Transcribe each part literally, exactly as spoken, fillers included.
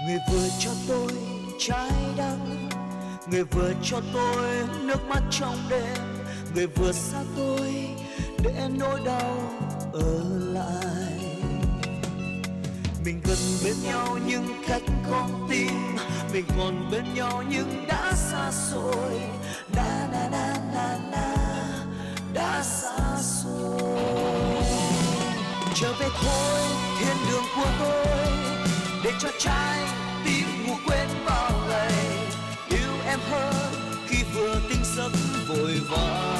Người vừa cho tôi trái đắng, người vừa cho tôi nước mắt trong đêm, người vừa xa tôi để nỗi đau ở lại. Mình gần bên nhau nhưng cách con tim, mình còn bên nhau nhưng đã xa xôi, na na na na na, đã xa xôi. Trở về thôi thiên đường của tôi, để cho trái tim ngủ quên bao ngày, yêu em hơn khi vừa tỉnh giấc vội vã.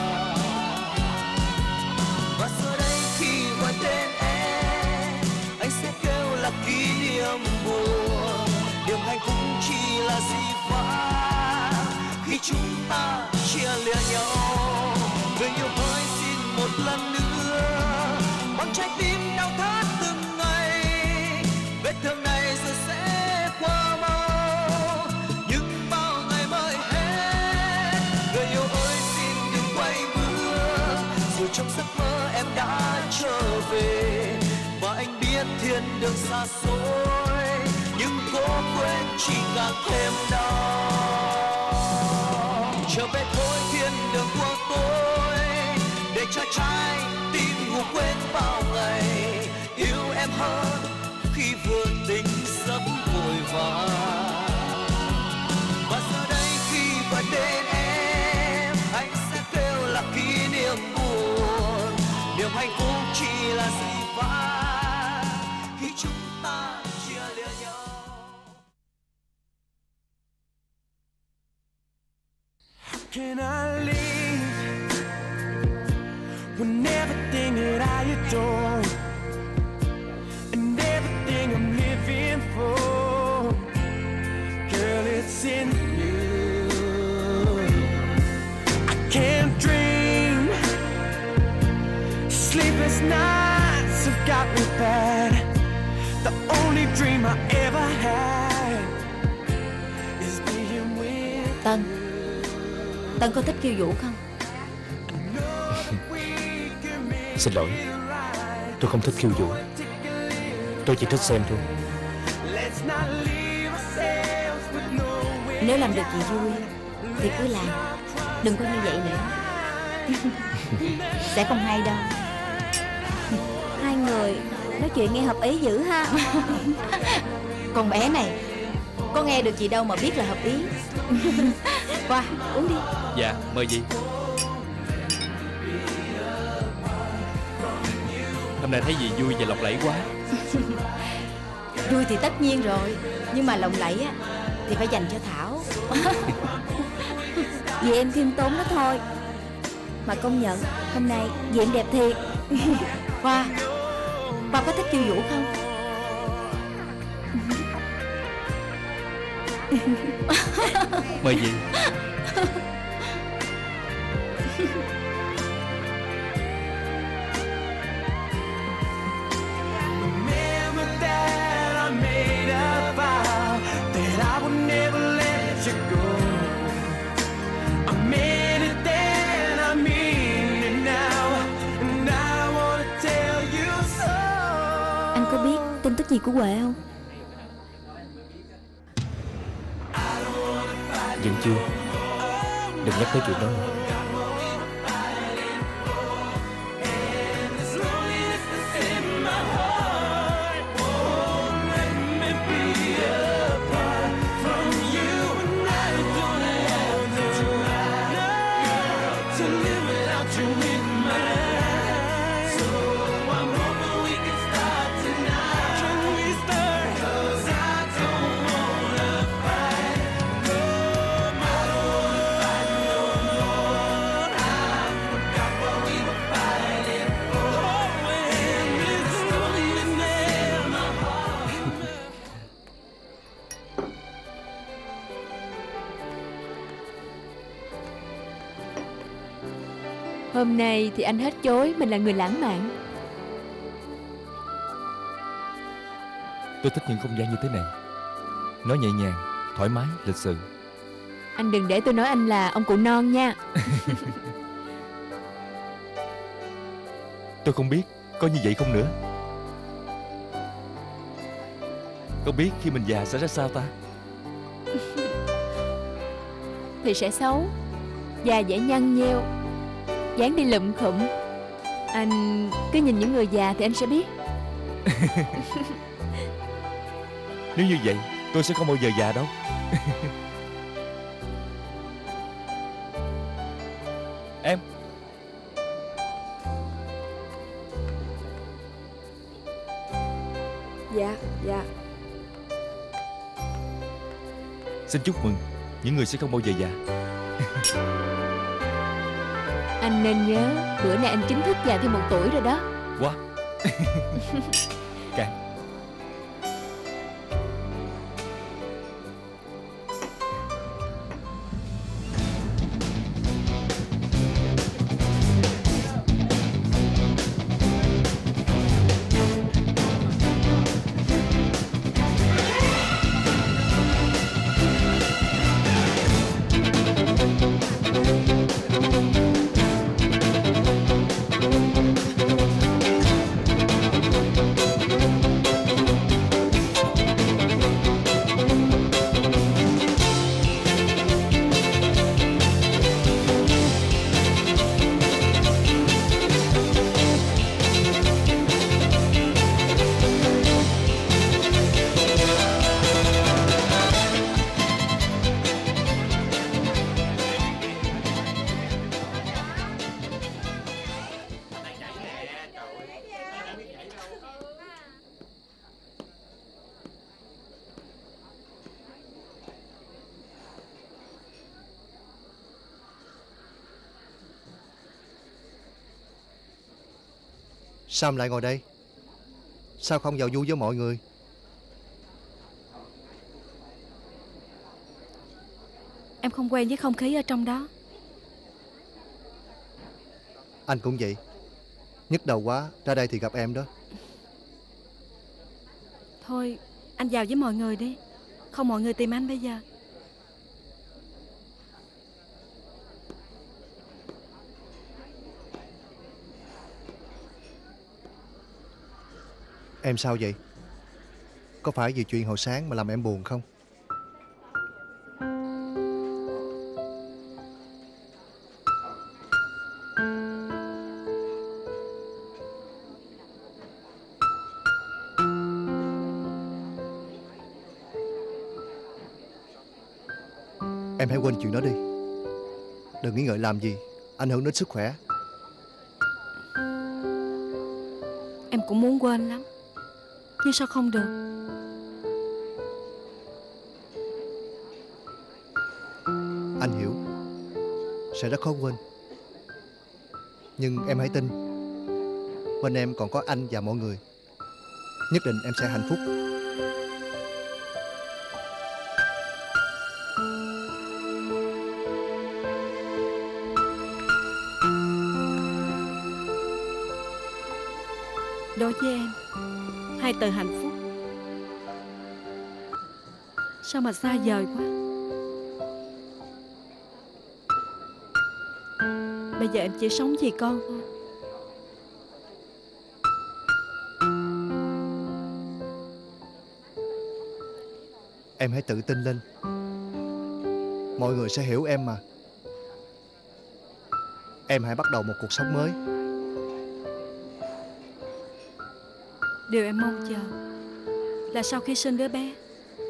Và giờ đây khi gọi tên em, anh sẽ kêu là kỷ niệm buồn. Niềm hạnh phúc chỉ là gì vã khi chúng ta chia lìa nhau. Người yêu hỡi xin một lần nữa, bằng trái tim đau thắt từng ngày. Vết thương này rồi sẽ qua mau, nhưng bao ngày mới hết. Người yêu ơi xin đừng quay bước, dù trong giấc mơ em đã trở về. Và anh biết thiên đường xa xôi, nhưng cố quên chỉ càng thêm đau. Trở về thôi thiên đường của tôi, để cho trái tim ngủ quên bao ngày, yêu em hơn khi vừa tỉnh giấc vội vã. Và giờ đây khi gọi tên em, anh sẽ kêu là kỷ niệm buồn. Niềm hạnh phúc chỉ là gì vã khi chúng ta chia lìa nhau. Can I leave when everything that I adore and everything I'm living for, girl, it's in you. I can't dream, sleepless nights have got me bad. The only dream I ever had is being with Tân, Tân có thích khiêu vũ không? Xin lỗi, tôi không thích khiêu vũ. Tôi chỉ thích xem thôi. Nếu làm được chị vui thì cứ làm, đừng có như vậy nữa. Sẽ không hay đâu. Hai người nói chuyện nghe hợp ý dữ ha. Con bé này có nghe được gì đâu mà biết là hợp ý. Qua uống đi. Dạ, mời gì. Hôm nay thấy gì vui và lộng lẫy quá. Vui thì tất nhiên rồi, nhưng mà lộng lẫy á thì phải dành cho Thảo. Vì em khiêm tốn đó thôi. Mà công nhận hôm nay vì em đẹp thiệt. Hoa, Hoa có thích khiêu vũ không? Mời gì. Anh có biết tin tức gì của Huệ không? Vẫn chưa. Đừng nhắc tới chuyện đó. Hôm nay thì anh hết chối mình là người lãng mạn. Tôi thích những không gian như thế này. Nó nhẹ nhàng, thoải mái, lịch sự. Anh đừng để tôi nói anh là ông cụ non nha. Tôi không biết có như vậy không nữa. Không biết khi mình già sẽ ra sao ta? Thì sẽ xấu, da dẻ nhăn nheo, dáng đi lụm khụm. Anh cứ nhìn những người già thì anh sẽ biết. Nếu như vậy tôi sẽ không bao giờ già đâu. Em. Dạ, dạ. Xin chúc mừng, những người sẽ không bao giờ già. Anh nên nhớ, bữa nay anh chính thức già thêm một tuổi rồi đó. Quá. Càng. Sao em lại ngồi đây? Sao không vào vui với mọi người? Em không quen với không khí ở trong đó. Anh cũng vậy. Nhức đầu quá, ra đây thì gặp em đó. Thôi, anh vào với mọi người đi. Không mọi người tìm anh bây giờ. Em sao vậy? Có phải vì chuyện hồi sáng mà làm em buồn không? Em hãy quên chuyện đó đi. Đừng nghĩ ngợi làm gì ảnh hưởng đến sức khỏe. Em cũng muốn quên lắm, nhưng sao không được? Anh hiểu sẽ rất khó quên. Nhưng em hãy tin, bên em còn có anh và mọi người. Nhất định em sẽ hạnh phúc. Đối với em, hai từ hạnh phúc sao mà xa vời quá. Bây giờ em chỉ sống vì con thôi. Em hãy tự tin lên. Mọi người sẽ hiểu em mà. Em hãy bắt đầu một cuộc sống mới. Điều em mong chờ là sau khi sinh đứa bé,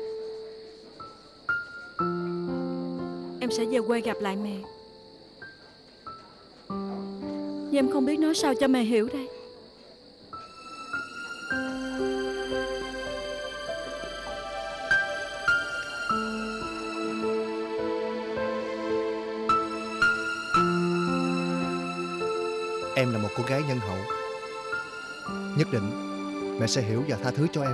em sẽ về quê gặp lại mẹ. Nhưng em không biết nói sao cho mẹ hiểu đây. Em là một cô gái nhân hậu. Nhất định mẹ sẽ hiểu và tha thứ cho em.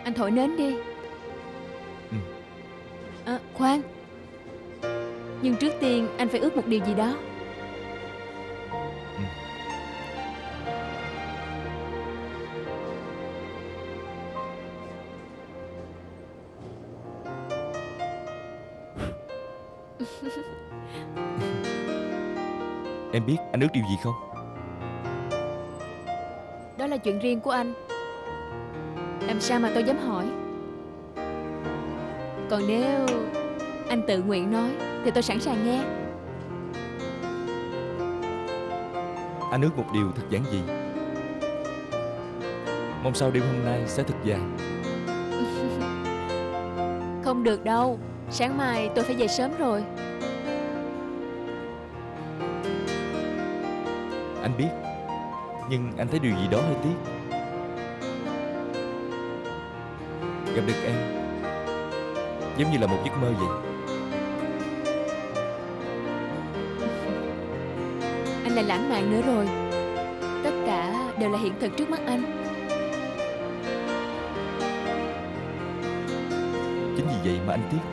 Anh thổi nến đi. Ừ. À, khoan. Nhưng trước tiên anh phải ước một điều gì đó. Ừ. Em biết anh ước điều gì không? Đó là chuyện riêng của anh. Làm sao mà tôi dám hỏi. Còn nếu anh tự nguyện nói thì tôi sẵn sàng nghe. Anh ước một điều thật giản dị. Mong sao đêm hôm nay sẽ thật dài. Không được đâu. Sáng mai tôi phải về sớm rồi. Anh biết, nhưng anh thấy điều gì đó hơi tiếc. Gặp được em giống như là một giấc mơ vậy. Anh là lãng mạn nữa rồi. Tất cả đều là hiện thực trước mắt anh. Chính vì vậy mà anh tiếc.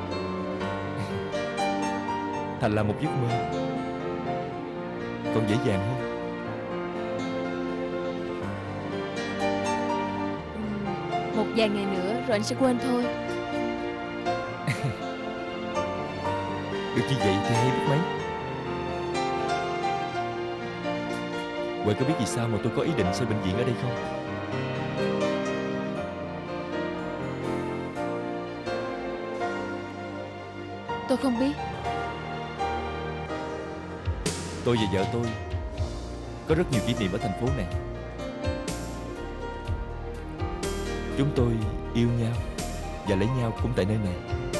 Thành là một giấc mơ còn dễ dàng hơn. Một vài ngày nữa rồi anh sẽ quên thôi. Được như vậy thì hay biết mấy. Huệ có biết vì sao mà tôi có ý định xây bệnh viện ở đây không? Tôi không biết. Tôi và vợ tôi có rất nhiều kỷ niệm ở thành phố này. Chúng tôi yêu nhau và lấy nhau cũng tại nơi này.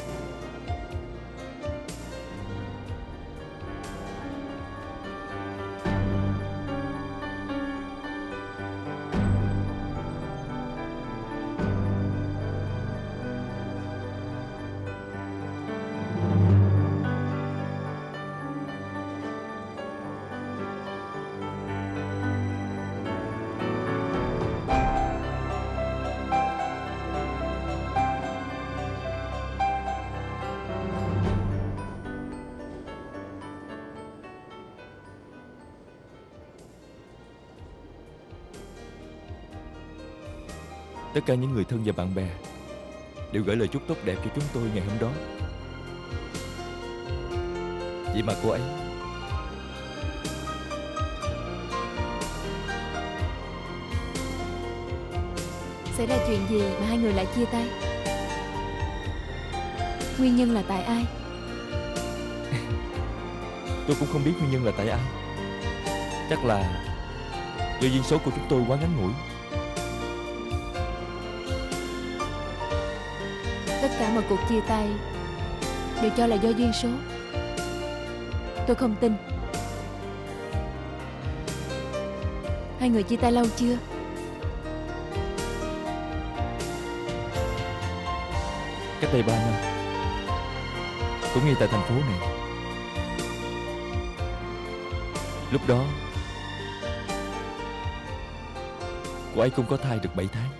Tất cả những người thân và bạn bè đều gửi lời chúc tốt đẹp cho chúng tôi ngày hôm đó. Vậy mà cô ấy Xảy ra chuyện gì mà hai người lại chia tay? Nguyên nhân là tại ai? tôi cũng không biết nguyên nhân là tại ai. Chắc là do duyên số của chúng tôi quá ngắn ngủi. Tất cả mọi cuộc chia tay đều cho là do duyên số. Tôi không tin. Hai người chia tay lâu chưa? Cách đây ba năm, cũng ngay tại thành phố này. Lúc đó cô ấy cũng có thai được bảy tháng.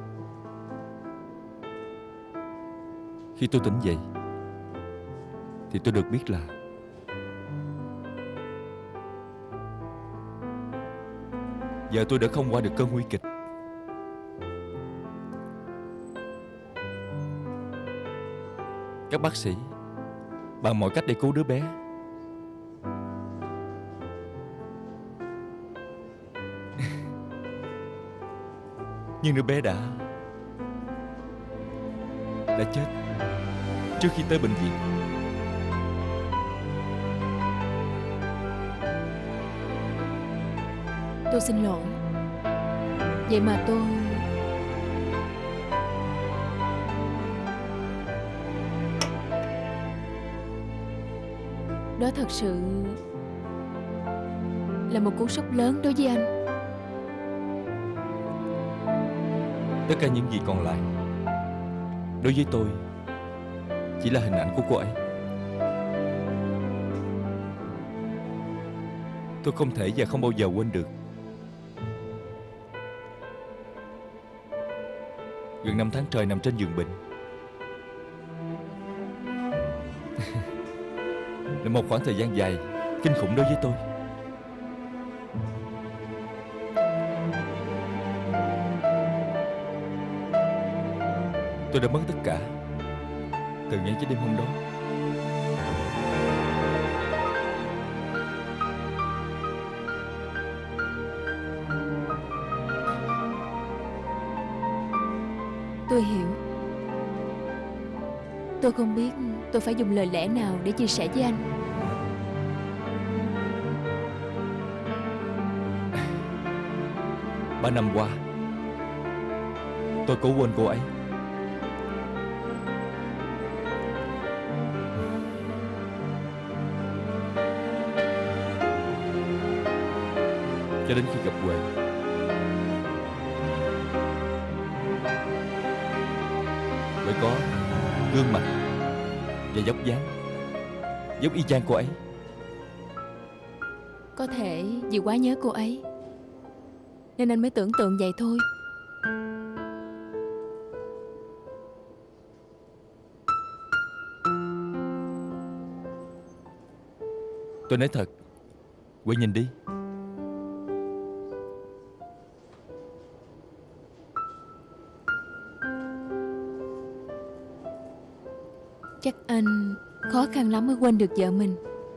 Khi tôi tỉnh dậy thì tôi được biết là vợ tôi đã không qua được cơn nguy kịch. Các bác sĩ bằng mọi cách để cứu đứa bé. Nhưng đứa bé đã đã chết trước khi tới bệnh viện. Tôi xin lỗi. Vậy mà tôi đó thật sự là một cú sốc lớn đối với anh. Tất cả những gì còn lại đối với tôi chỉ là hình ảnh của cô ấy. Tôi không thể và không bao giờ quên được. Gần năm tháng trời nằm trên giường bệnh là một khoảng thời gian dài kinh khủng đối với tôi. Tôi đã mất tất cả từ ngay cái đêm hôm đó. Tôi hiểu. Tôi không biết tôi phải dùng lời lẽ nào để chia sẻ với anh. Ba năm qua tôi cố quên cô ấy. Cho đến khi gặp Huệ. Huệ có gương mặt và dốc dáng giống y chang cô ấy. Có thể vì quá nhớ cô ấy nên anh mới tưởng tượng vậy thôi. Tôi nói thật, Huệ nhìn đi. Chắc anh khó khăn lắm mới quên được vợ mình.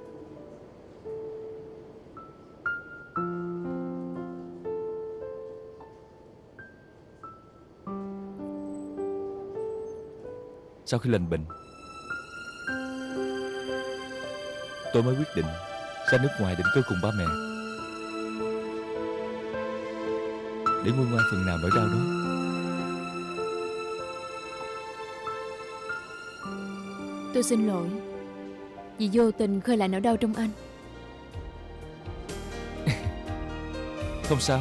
Sau khi lành bệnh, tôi mới quyết định ra nước ngoài định cư cùng ba mẹ để nguôi ngoai phần nào nỗi đau đó. Tôi xin lỗi vì vô tình khơi lại nỗi đau trong anh. Không sao.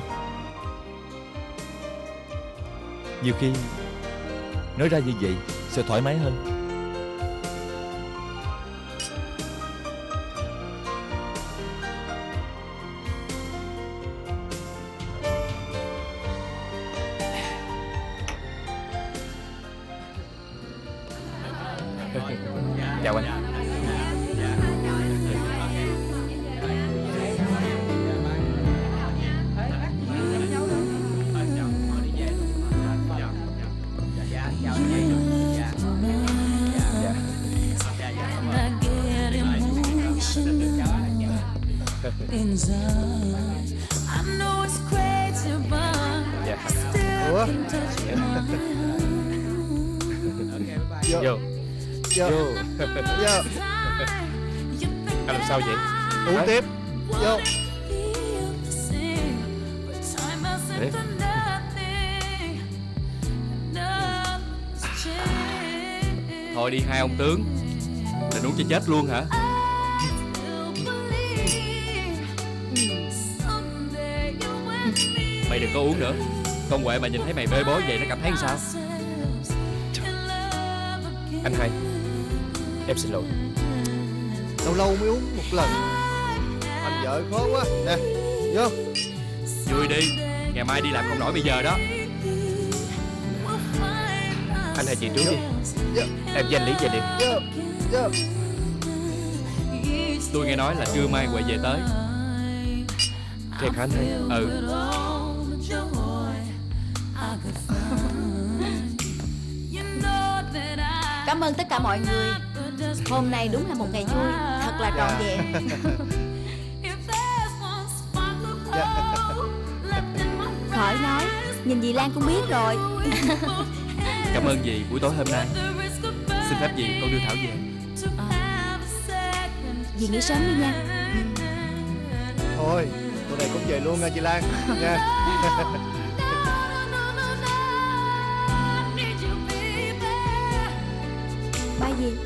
Nhiều khi nói ra như vậy sẽ thoải mái hơn. Chào anh. Ủa? Vô Vô Vô Vô Vô Anh làm sao vậy? Uống Hả? tiếp. Vô. Để. Thôi đi hai ông tướng. Định uống cho chết luôn hả? Mày đừng có uống nữa. Con Huệ mà nhìn thấy mày bê bối vậy nó cảm thấy sao? Anh hai, em xin lỗi. Lâu lâu mới uống một lần. Thành vợ khó quá. Nè, vô. Vui đi. Ngày mai đi làm không nổi bây giờ đó. Anh hai chị trước đi. Vô. Em với anh Lý về liền. Vô. Vô. Tôi nghe nói là trưa mai Huệ về tới. Khe khá hay. Ừ. Cảm ơn tất cả mọi người. Hôm nay đúng là một ngày vui, thật là trọn vẹn. Khỏi nói, nhìn dì Lan cũng biết rồi. Cảm ơn dì buổi tối hôm nay. Xin phép dì con đưa Thảo về. À, dì nghỉ sớm đi nha. Thôi, tụi này cũng về luôn nha chị Lan nha. Bye dì.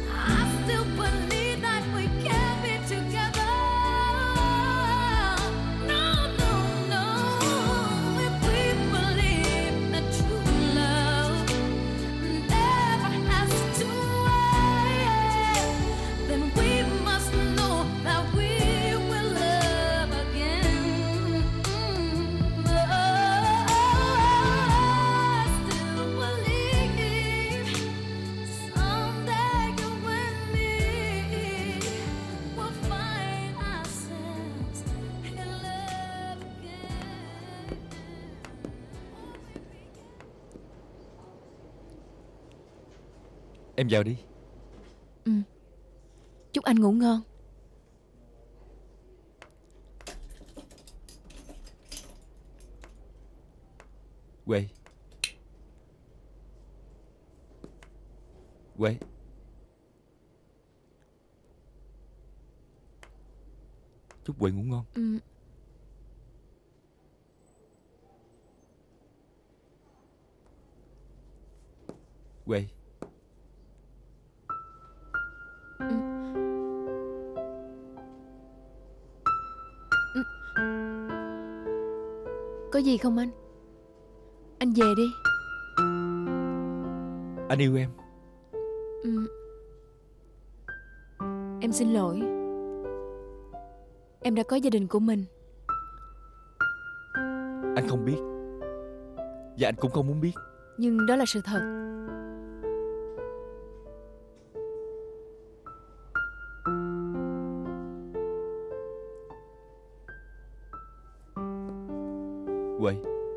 Em vào đi. Ừ. Chúc anh ngủ ngon. Huệ. Huệ. Chúc Huệ ngủ ngon. Ừ. Huệ. Có gì không anh? Anh về đi. Anh yêu em. Ừ. Em xin lỗi. Em đã có gia đình của mình. Anh không biết, và anh cũng không muốn biết. Nhưng đó là sự thật. Huệ.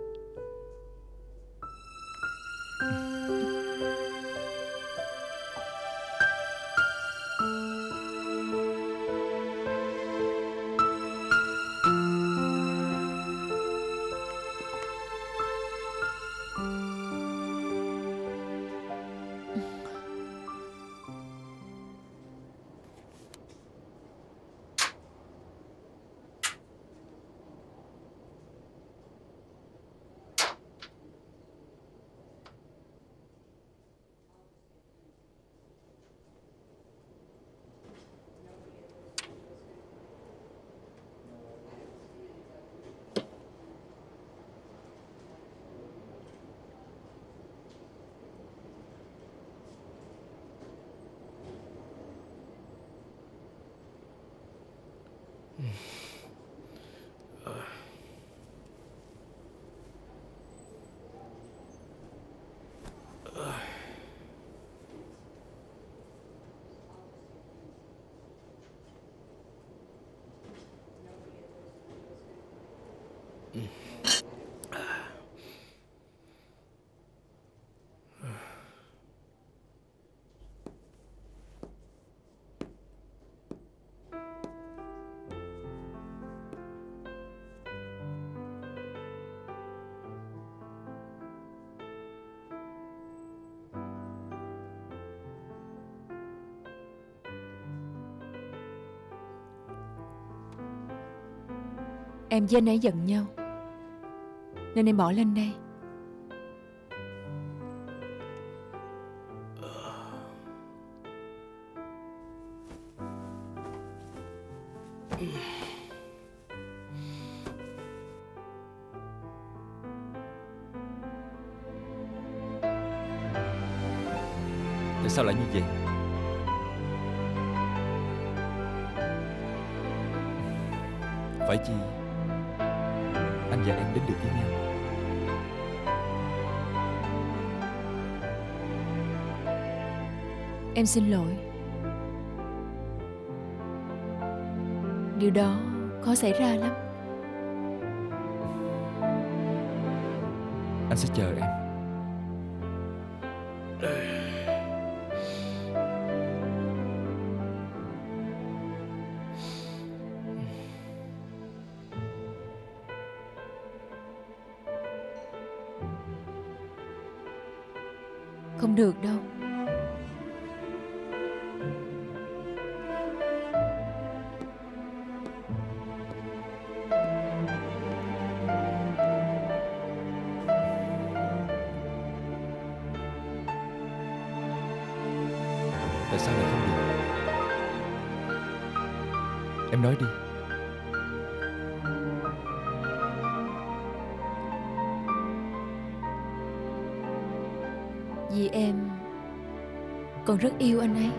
Em với anh ấy giận nhau, nên em bỏ lên đây. Tại sao lại như vậy? Phải chi anh và em đến được với nhau? Em xin lỗi. Điều đó khó xảy ra lắm. Anh sẽ chờ em. Không được đâu. Tại sao lại không được? Em nói đi. Vì em còn rất yêu anh ấy.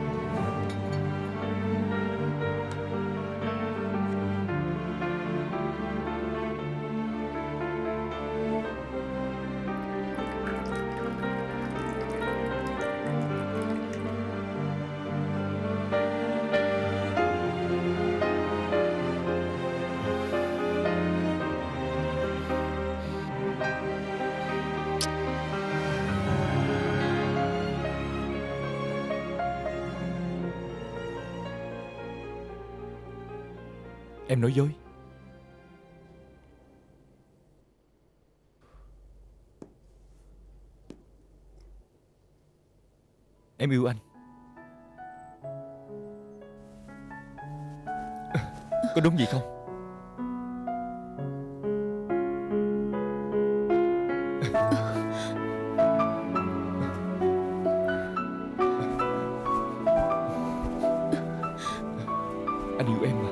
Em nói dối. Em yêu anh. Có đúng vậy không? Anh yêu em mà.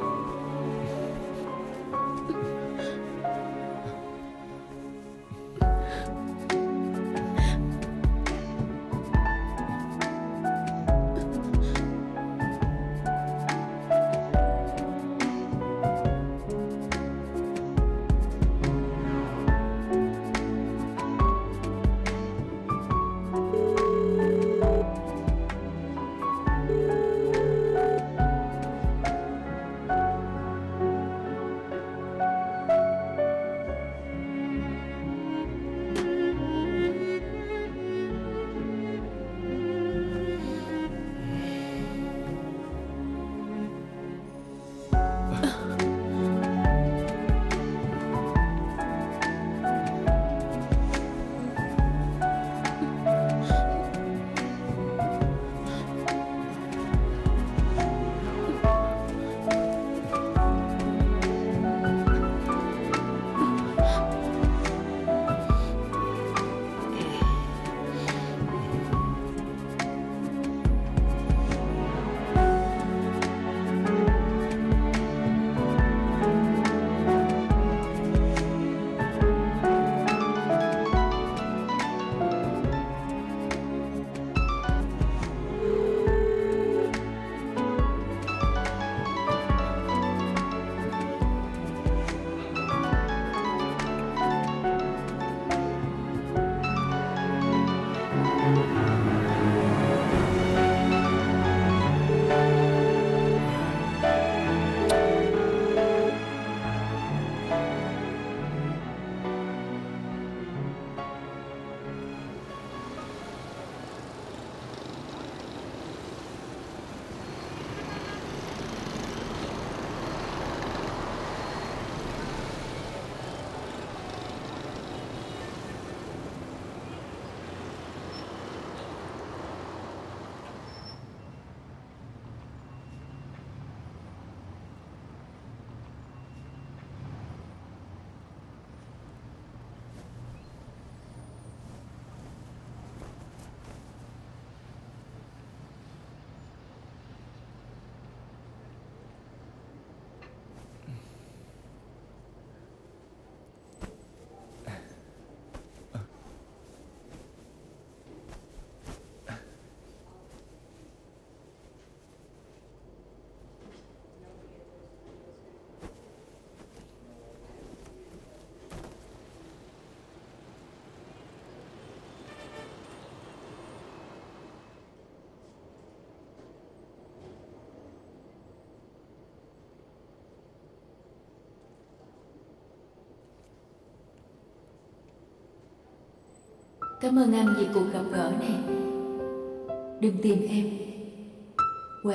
Cảm ơn anh vì cuộc gặp gỡ này. Đừng tìm em, Huệ.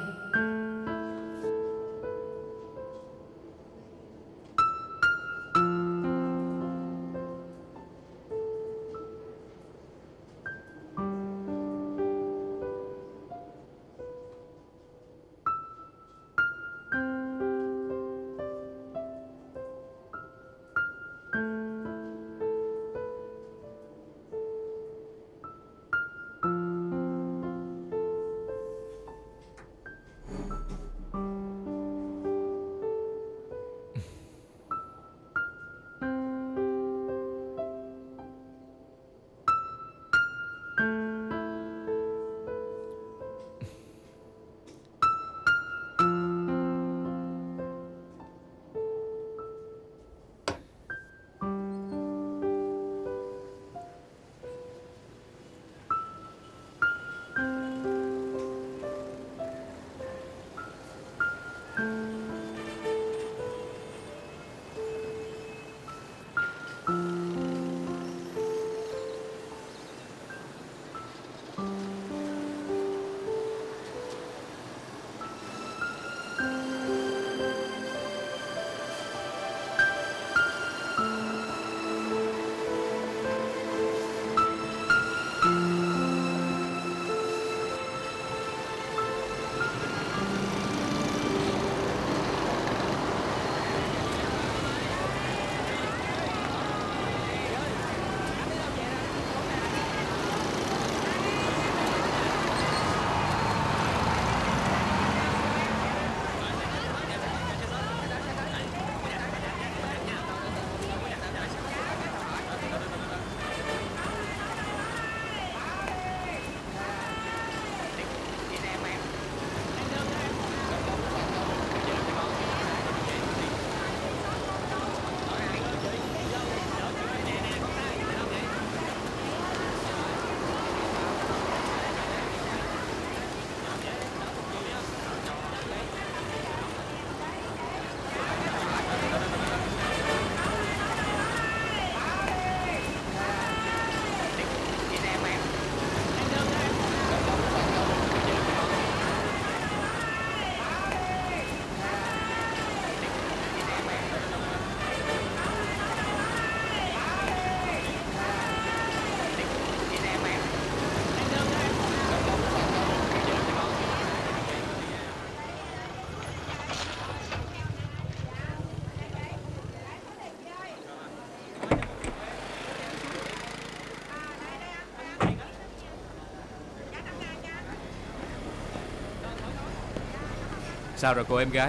Sao rồi cô em gái?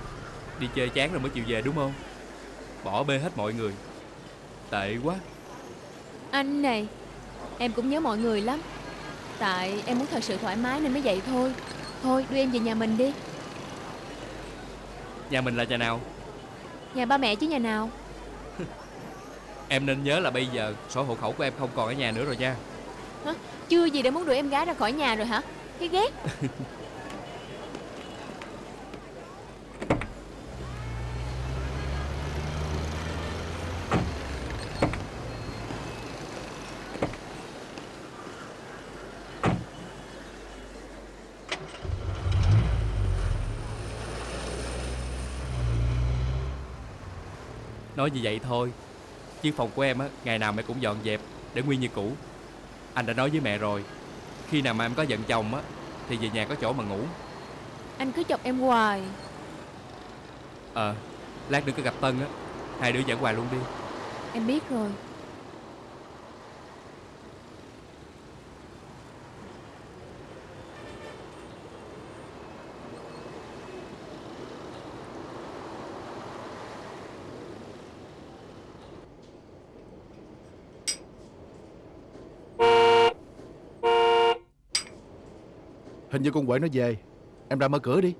Đi chơi chán rồi mới chịu về đúng không? Bỏ bê hết mọi người. Tệ quá. Anh này, em cũng nhớ mọi người lắm. Tại em muốn thật sự thoải mái nên mới vậy thôi. Thôi đưa em về nhà mình đi. Nhà mình là nhà nào? Nhà ba mẹ chứ nhà nào. Em nên nhớ là bây giờ sổ hộ khẩu của em không còn ở nhà nữa rồi nha. Hả? Chưa gì đã muốn đuổi em gái ra khỏi nhà rồi hả? Cái ghét. Nói như vậy thôi, chứ phòng của em á, ngày nào mẹ cũng dọn dẹp để nguyên như cũ. Anh đã nói với mẹ rồi, khi nào mà em có giận chồng á thì về nhà có chỗ mà ngủ. Anh cứ chọc em hoài. Ờ, lát nữa có gặp Tân á, hai đứa dẫn hoài luôn đi. Em biết rồi. Hình như con Huệ nó về. Em ra mở cửa đi.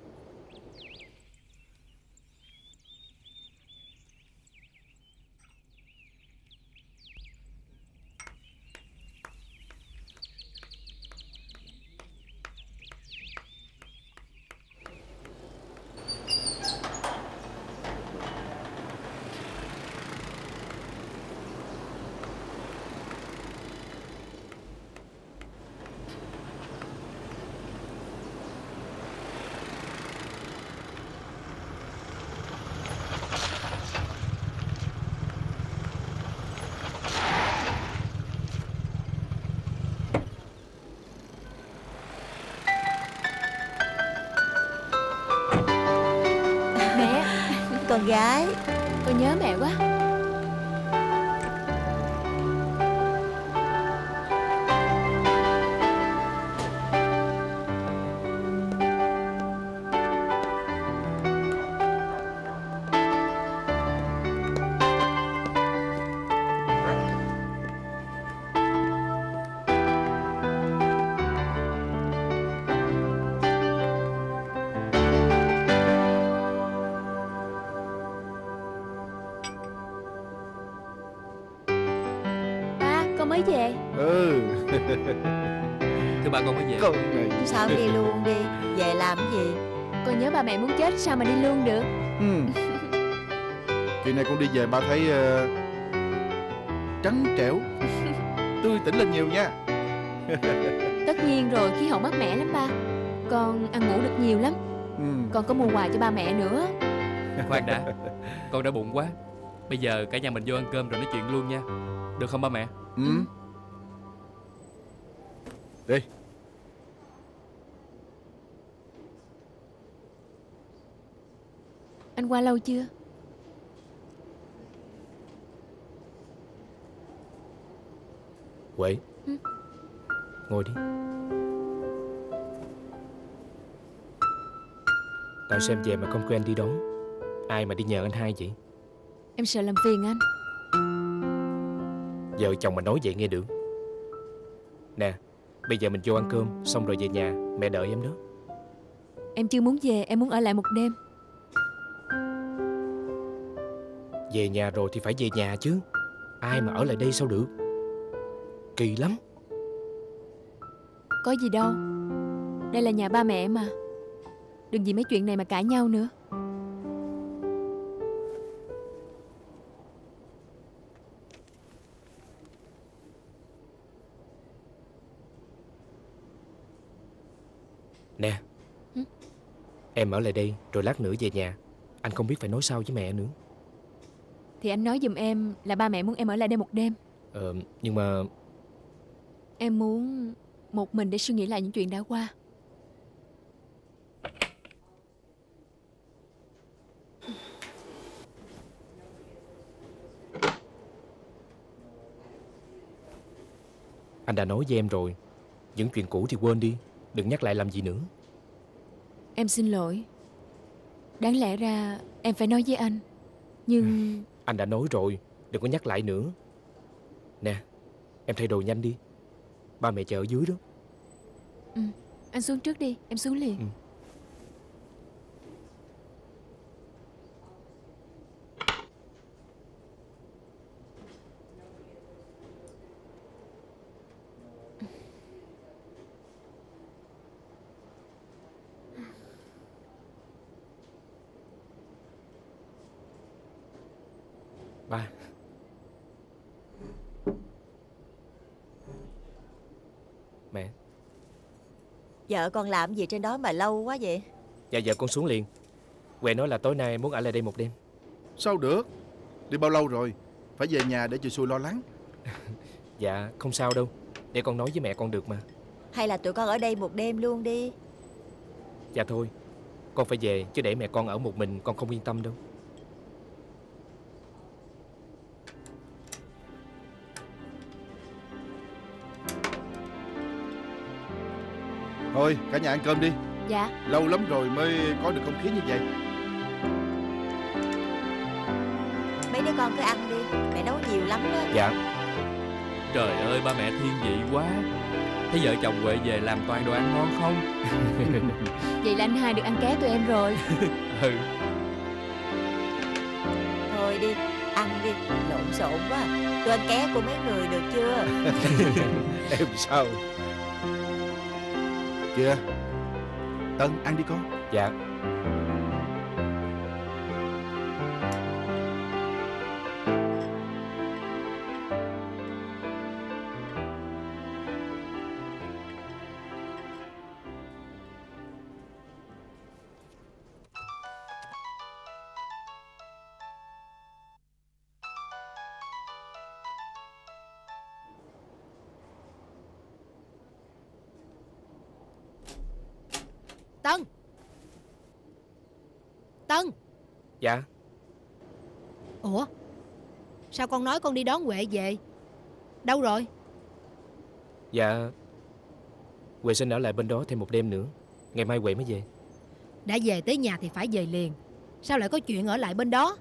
con gái. Con nhớ mẹ quá. Mới về. Ừ. Thưa ba, con mới về. Con này. Sao không đi luôn đi? Về làm cái gì? Con nhớ ba mẹ muốn chết, sao mà đi luôn được. Ừ. Kỳ này con đi về ba thấy uh, trắng trẻo, tươi tỉnh lên nhiều nha. Tất nhiên rồi, khí hậu mát mẻ lắm ba. Con ăn ngủ được nhiều lắm. Ừ. Con có mua quà cho ba mẹ nữa. Khoan đã, con đã bụng quá. Bây giờ cả nhà mình vô ăn cơm rồi nói chuyện luôn nha. Được không ba mẹ? Ừ. Đi. Anh qua lâu chưa? Huệ, ừ? Ngồi đi. Tao xem về mà không quen đi đón. Ai mà đi nhờ anh hai vậy? Em sợ làm phiền anh. Vợ chồng mà nói vậy nghe được. Nè, bây giờ mình vô ăn cơm xong rồi về nhà. Mẹ đợi em đó. Em chưa muốn về, em muốn ở lại một đêm. Về nhà rồi thì phải về nhà chứ. Ai mà ở lại đây sao được? Kỳ lắm. Có gì đâu, đây là nhà ba mẹ mà. Đừng vì mấy chuyện này mà cãi nhau nữa. Nè, ừ? Em ở lại đây rồi lát nữa về nhà. Anh không biết phải nói sao với mẹ nữa. Thì anh nói giùm em là ba mẹ muốn em ở lại đây một đêm. Ờ, nhưng mà em muốn một mình để suy nghĩ lại những chuyện đã qua. Anh đã nói với em rồi, những chuyện cũ thì quên đi, đừng nhắc lại làm gì nữa. Em xin lỗi. Đáng lẽ ra em phải nói với anh, nhưng... Anh đã nói rồi, đừng có nhắc lại nữa. Nè, em thay đồ nhanh đi. Ba mẹ chờ ở dưới đó. Ừ, anh xuống trước đi, em xuống liền. Ừ. Ba. Mẹ. Vợ con làm gì trên đó mà lâu quá vậy? Dạ vợ con xuống liền. Huệ nói là tối nay muốn ở lại đây một đêm. Sao được? Đi bao lâu rồi? Phải về nhà để chị xui lo lắng. Dạ không sao đâu, để con nói với mẹ con được mà. Hay là tụi con ở đây một đêm luôn đi. Dạ thôi, con phải về chứ để mẹ con ở một mình con không yên tâm đâu. Thôi cả nhà ăn cơm đi. Dạ. Lâu lắm rồi mới có được không khí như vậy. Mấy đứa con cứ ăn đi, mẹ nấu nhiều lắm đó. Dạ. Trời ơi, ba mẹ thiên vị quá. Thấy vợ chồng Huệ về làm toàn đồ ăn ngon không? Vậy là anh hai được ăn ké tụi em rồi. Ừ. Thôi đi, ăn đi, lộn xộn quá. Tôi ăn ké của mấy người được chưa? Em sao? Kìa, Tân ăn đi con. Dạ. Tân. Tân. Dạ. Ủa, sao con nói con đi đón Huệ về? Đâu rồi? Dạ, Huệ xin ở lại bên đó thêm một đêm nữa. Ngày mai Huệ mới về. Đã về tới nhà thì phải về liền. Sao lại có chuyện ở lại bên đó?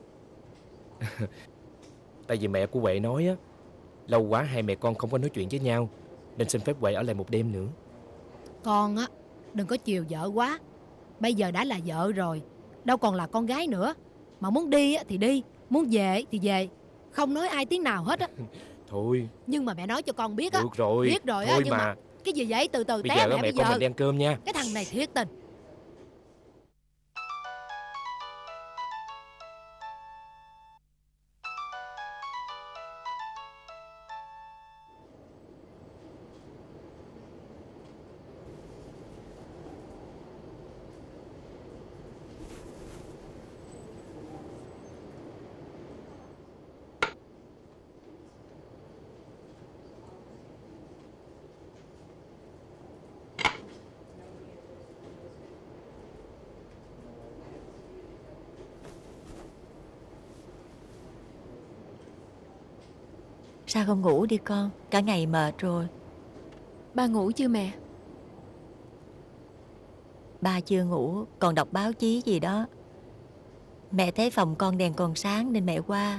Tại vì mẹ của Huệ nói á, lâu quá hai mẹ con không có nói chuyện với nhau, nên xin phép Huệ ở lại một đêm nữa. Con á, đừng có chiều vợ quá. Bây giờ đã là vợ rồi, đâu còn là con gái nữa. Mà muốn đi thì đi, muốn về thì về, không nói ai tiếng nào hết á. Thôi. Nhưng mà mẹ nói cho con biết á. Được rồi. Biết rồi á, thôi nhưng mà. mà cái gì vậy? Từ từ bây té giờ mẹ mẹ bây con giờ mình đi ăn cơm nha. Cái thằng này thiệt tình. Sao không ngủ đi con? Cả ngày mệt rồi. Ba ngủ chưa mẹ? Ba chưa ngủ, còn đọc báo chí gì đó. Mẹ thấy phòng con đèn còn sáng nên mẹ qua.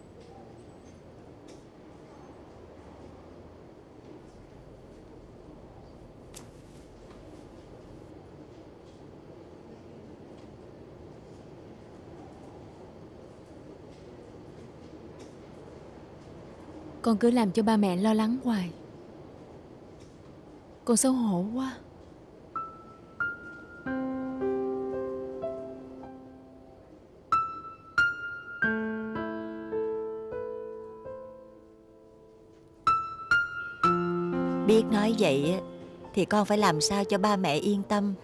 Con cứ làm cho ba mẹ lo lắng hoài. Con xấu hổ quá. Biết nói vậy thì con phải làm sao cho ba mẹ yên tâm.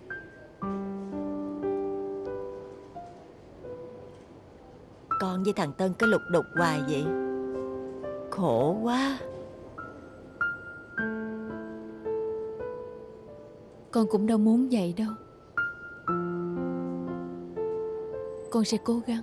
Con với thằng Tân cứ lục đục hoài vậy, khổ quá. Con cũng đâu muốn vậy đâu. Con sẽ cố gắng.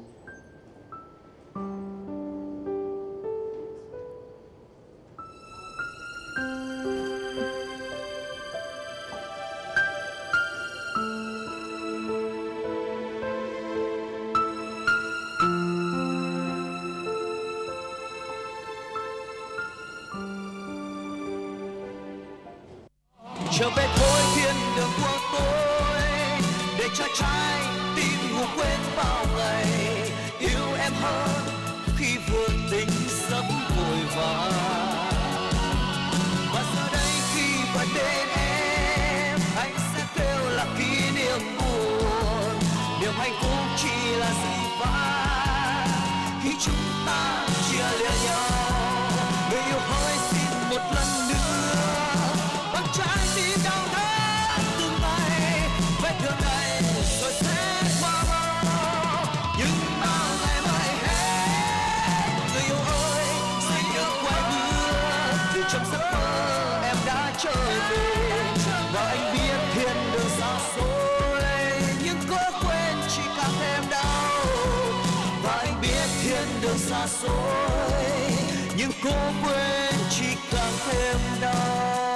Trở về thôi thiên đường của tôi, để cho trái tim ngủ quên bao ngày. Yêu em hơn khi vừa tỉnh giấc vội vã. Và giờ đây khi vẫn bên em, anh sẽ kêu là kỷ niệm buồn. Niềm hạnh phúc chỉ là dĩ vãng khi chúng ta chia lìa nhau. Người yêu hỡi xin một lần nữa bằng trái tim đau thắt từng ngày. Vết thương này rồi sẽ qua mau, nhưng bao ngày mai hết. Người yêu ơi xin đừng quay bước, vì trong giấc mơ em đã trở về. Và anh biết thiên đường xa xôi, nhưng cố quên chỉ càng thêm đau. Và anh biết thiên đường xa xôi, nhưng cố quên chỉ càng thêm đau.